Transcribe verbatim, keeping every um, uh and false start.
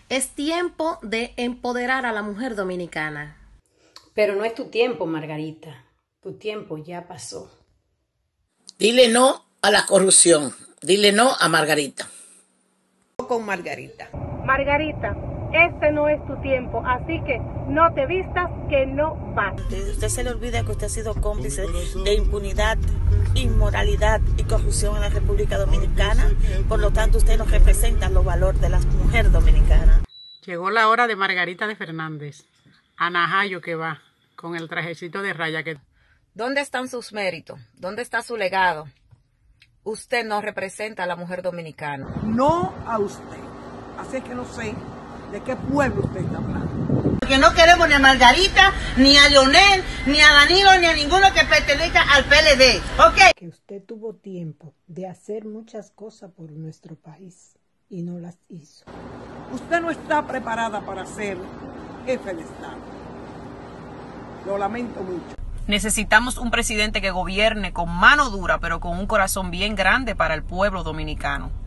Es tiempo de empoderar a la mujer dominicana. Pero no es tu tiempo, Margarita. Tu tiempo ya pasó. Dile no a la corrupción. Dile no a Margarita. Con Margarita. Margarita, este no es tu tiempo, así que no te vistas, que no vas. Usted se le olvida que usted ha sido cómplice de impunidad, inmoralidad y corrupción en la República Dominicana. Por lo tanto, usted no representa los valores de la mujer dominicana. Llegó la hora de Margarita de Fernández. A Najayo que va, con el trajecito de raya que... ¿Dónde están sus méritos? ¿Dónde está su legado? Usted no representa a la mujer dominicana. No a usted. Así es que no sé de qué pueblo usted está hablando. Porque no queremos ni a Margarita, ni a Leonel, ni a Danilo, ni a ninguno que pertenezca al P L D. ¿Ok? Que usted tuvo tiempo de hacer muchas cosas por nuestro país y no las hizo. Usted no está preparada para ser jefe de Estado. Lo lamento mucho. Necesitamos un presidente que gobierne con mano dura, pero con un corazón bien grande para el pueblo dominicano.